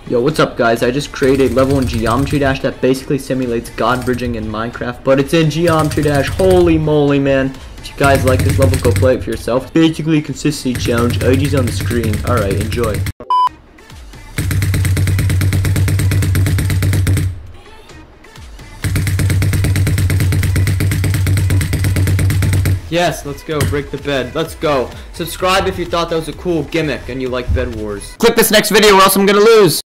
Yo, what's up guys? I just created a level in Geometry Dash that basically simulates God bridging in Minecraft, but it's in Geometry Dash. Holy moly, man. If you guys like this level, go play it for yourself. It's basically a consistency challenge. ID's on the screen. Alright, enjoy. Yes, let's go. Break the bed. Let's go. Subscribe if you thought that was a cool gimmick and you like Bed Wars. Click this next video or else I'm gonna lose.